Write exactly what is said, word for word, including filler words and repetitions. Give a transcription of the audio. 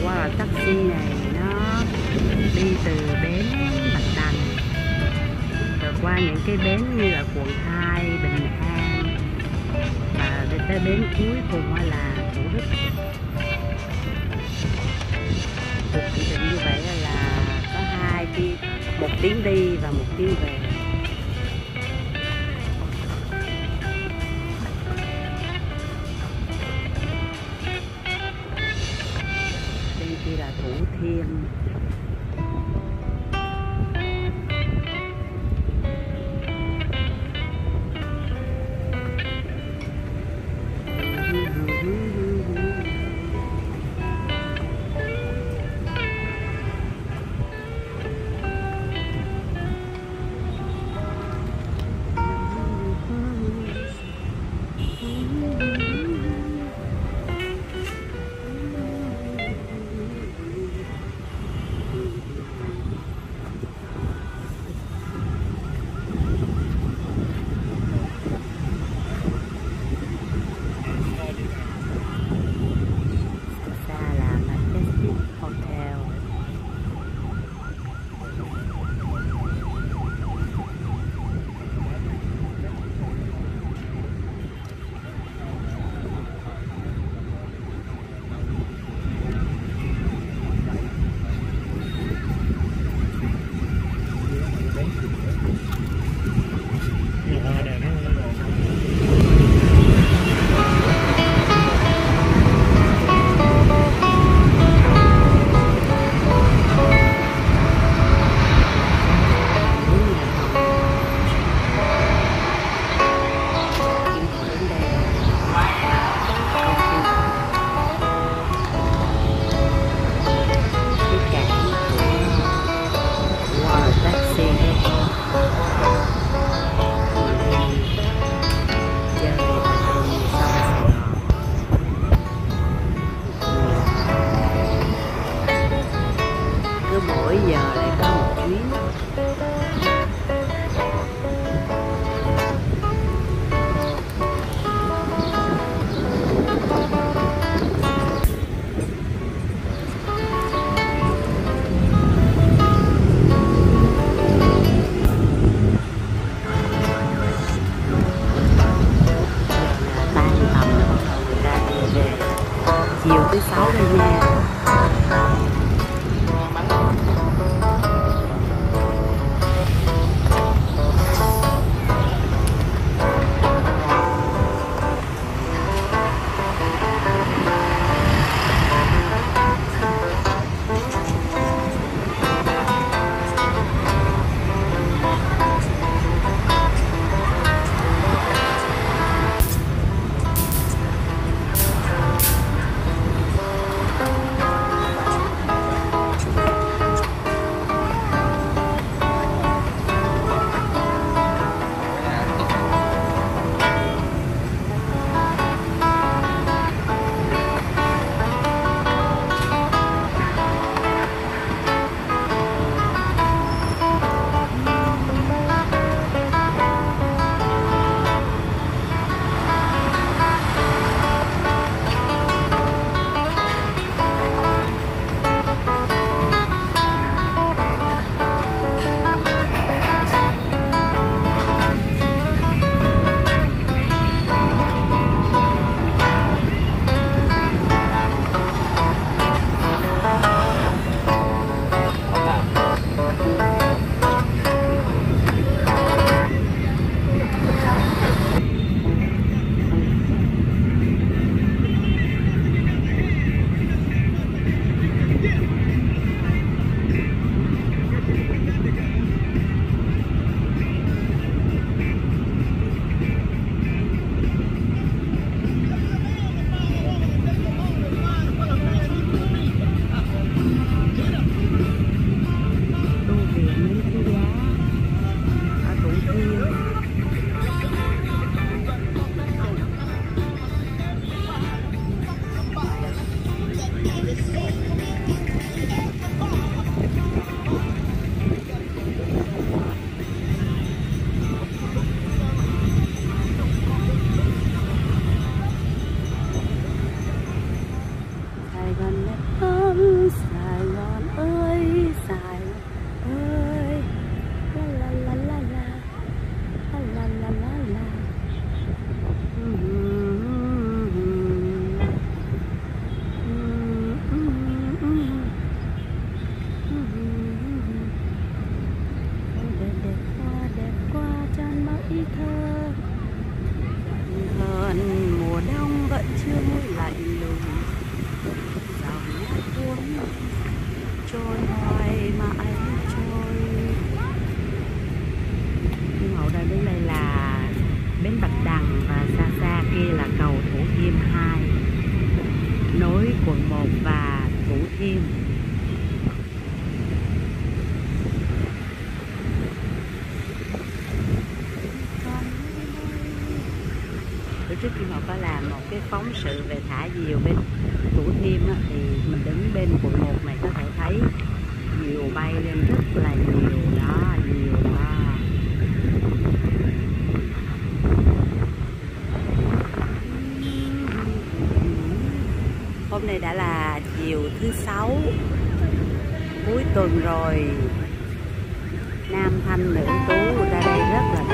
qua taxi này nó đi từ bến Bạch Đằng rồi qua những cái bến như là quận hai, Bình An và đi tới bến cuối cùng là Thủ Đức. Cuộc hành trình như vậy là có hai tiếng, một tiếng đi và một tiếng về. Bên kia là Thủ Thiêm. Mỗi giờ lại có một chuyến. Tan tầm nó bắt đầu người ta đi về chiều thứ sáu đây nha. trôi hoài mãi trôi. Nhưng hậu đây đến đây là bến Bạch Đằng và xa xa kia là cầu Thủ Thiêm hai nối quận một và Thủ Thiêm. Bữa trước khi họ có làm một cái phóng sự về thả diều bên Thủ Thiêm á, thì mình đứng bên quận một này có thể thấy diều bay lên rất là nhiều đó, nhiều đó. Hôm nay đã là chiều thứ sáu cuối tuần rồi. Nam thanh nữ tú ra đây rất là